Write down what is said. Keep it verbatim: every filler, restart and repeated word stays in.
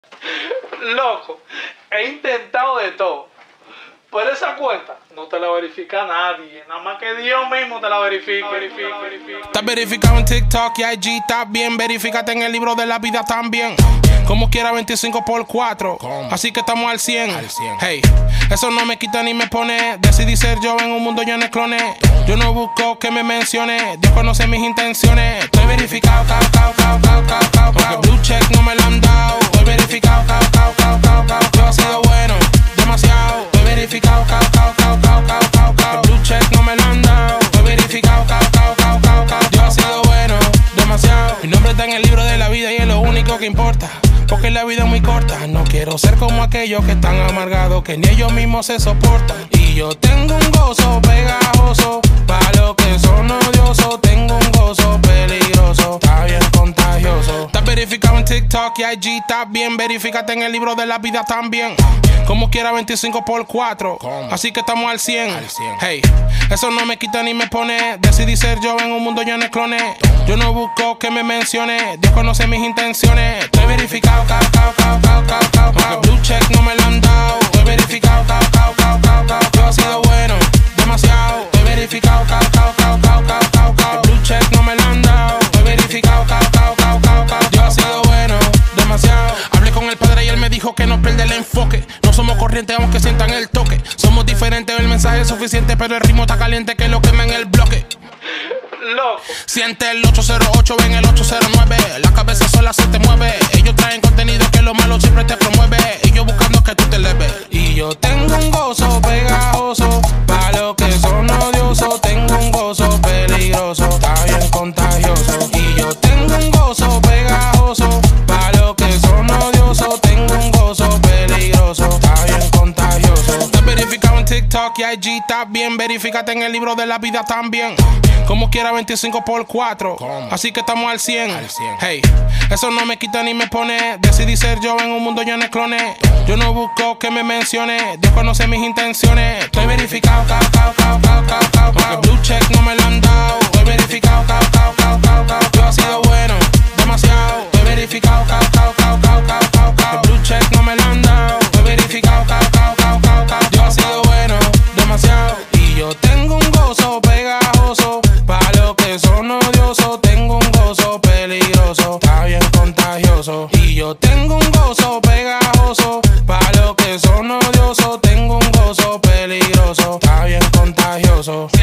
Loco, he intentado de todo. Pero esa cuenta no te la verifica nadie. Nada más que Dios mismo te la verifica. verifica, verifica. Estás verificado en TikTok y I G, estás bien. Verifícate en el libro de la vida también. Como quiera veinticinco por cuatro. Así que estamos al cien. Hey, eso no me quita ni me pone. Decidí ser yo en un mundo lleno de clones. Yo no busco que me mencione. Dios conoce mis intenciones. Estoy verificado, cao, cao, cao, cao, cao, cao. Porque blue check no me lo han dado. Estoy verificado, cao, cao, cao, cao, cao. Yo ha sido bueno, demasiado. Estoy verificado, cao, cao, cao, cao, cao, cao, cao. Blue check no me lo han dado. Estoy verificado, cao, cao, cao, cao, cao. Yo ha sido bueno, demasiado. Mi nombre está en el libro de la vida y es lo único que importa. Porque la vida es muy corta. No quiero ser como aquellos que están amargados, que ni ellos mismos se soportan. Y yo tengo un gozo pegajoso, para los que son odiosos. Tengo un gozo peligroso, está bien contagioso. Estás verificado en TikTok y I G, estás bien. Verifícate en el libro de la vida también. Como quiera veinticinco por cuatro. Así que estamos al cien. Hey, eso no me quita ni me pone. Decidí ser yo en un mundo lleno de clones. Yo no busco que me mencione. Dios conoce mis intenciones. Estoy verificado, cao, cao, cao, cao, cao, cao. Porque blue check no me lo han dado. Estoy verificado, cao, cao, cao, cao, cao. Yo ha sido bueno, demasiado. Estoy verificado, cao, cao, cao, cao, cao, cao, cao. Blue check no me lo han dado. Estoy verificado, cao, cao, cao, cao, cao. Yo ha sido bueno, demasiado. Hablé con el padre y él me dijo que no pierda el enfoque. No somos corrientes aunque sientan el toque. Somos diferentes, el mensaje es suficiente, pero el ritmo está caliente que lo quema en el bloque. Loco. Siente el ocho cero ocho, ven el ocho cero nueve. La cabeza sola se te mueve. Ellos traen contenido que lo malo siempre te promueve. Y yo buscando que tú te leves. Y yo tengo un gozo pegajoso, para los que son odiosos. Tengo un gozo peligroso, está bien contagioso. Y yo tengo un gozo pegajoso, para los que son odiosos. Tengo un gozo peligroso, está bien contagioso. Estás verificado en TikTok y I G, estás bien. Verifícate en el libro de la vida también. Como quiera veinticinco por cuatro. Así que estamos al cien. Hey, eso no me quita ni me pone. Decidí ser yo en un mundo lleno de clones. Yo no busco que me mencione. Dios conoce mis intenciones. Estoy verificado, cao, cao, cao, cao, cao, cao. Porque blue check no me lo han dado. Estoy verificado, cao, cao, cao, cao, cao. Yo ha sido bueno, demasiado. Estoy verificado, cao, cao, cao, cao, cao, cao, cao. Blue check no me lo han dado. Estoy verificado, cao, cao, cao, cao, cao. Yo ha sido bueno, demasiado. Y yo tengo un gozo pegajoso, para los que son odiosos. Tengo un gozo peligroso, está bien contagioso. Y yo tengo un gozo pegajoso, para los que son odiosos. Tengo un gozo peligroso, está bien contagioso.